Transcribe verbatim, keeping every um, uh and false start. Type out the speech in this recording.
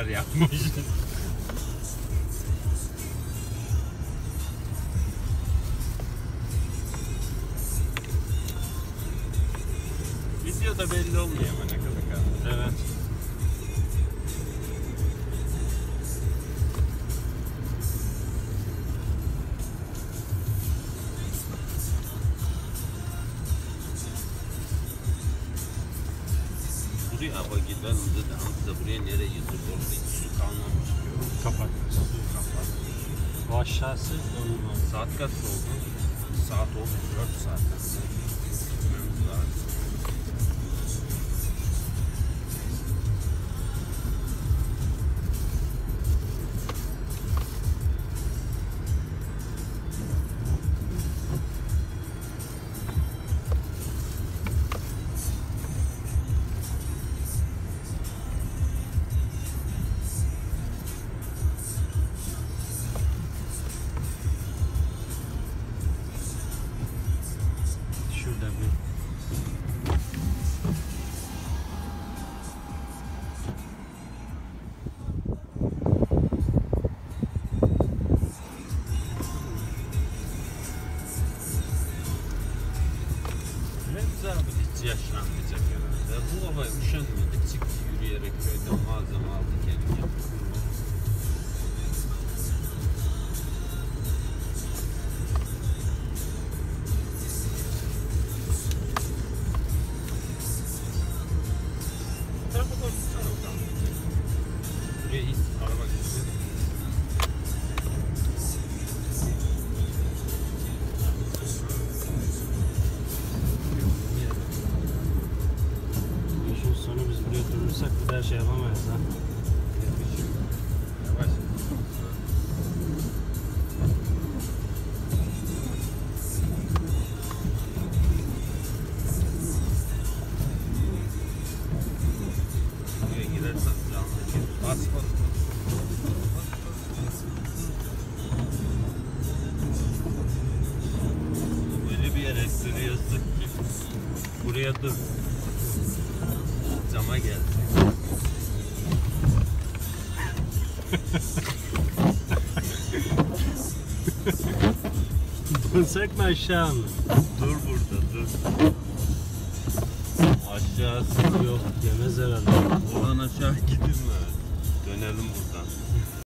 yapmış. Videoda belli olmuyor ama ne kadar kaldı. Evet. Buraya hava gider dedi. Hamza buraya nereye yıldırdı? Orada hiç su kalmamış diyor. Kapatmış. Su kapatmış. Bu aşağısı olmaz. Saat kaç oldu? Saat oldu. dört saatten. Gitmemiz lazım. Şurada bir. Remzi abi hiç yaşlanmayacak herhalde. Bu hava üşenmedi. Çıktı yürüyerek köyden malzeme aldı kendine. Bu tarafa doğru tutsana bakalım. Buraya hiç araba gitmedi. İşin sonu biz buraya durursak bir daha şey yapamayız ha. Yavaş. Buraya girersen canlı gir. Bas bas bas. Böyle bir yere sürüyorsun ki. Buraya dur. Cama gel. Dönsek mi aşağı mı? Dur burada dur. Aşağısı Yok yemez herhalde. buradan aşağı gidilmez. Dönelim buradan.